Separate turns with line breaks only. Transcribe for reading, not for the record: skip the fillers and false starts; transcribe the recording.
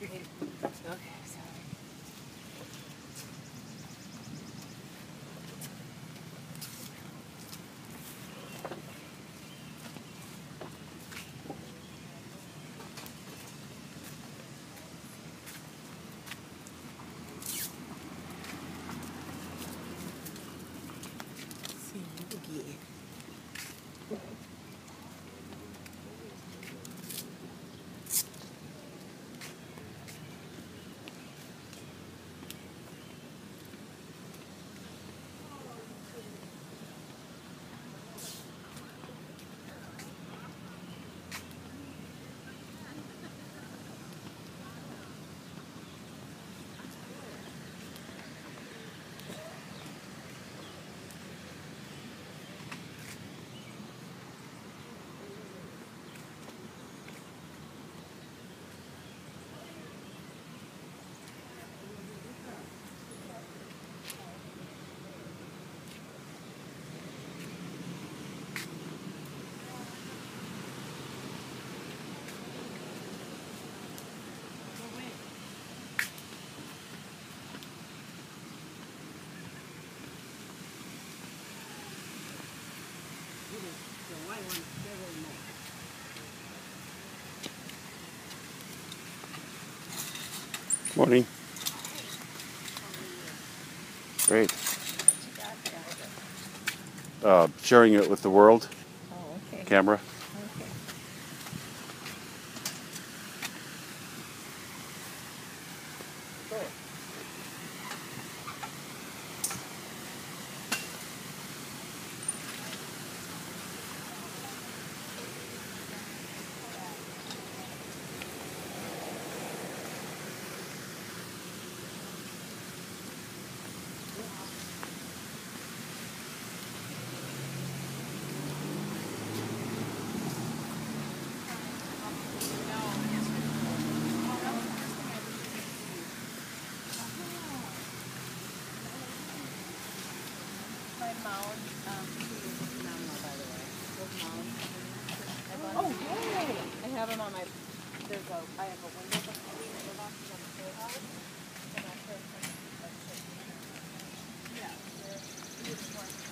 Okay, sorry. See you again.
Morning. Great. Sharing it with the world.
Oh, okay.
Camera.
Okay. Good. My mound, phenomenal, by the way. Those mounds. Oh, yay! I have them on my, I have a window box on the full house, and I'll put, yeah, they're beautiful.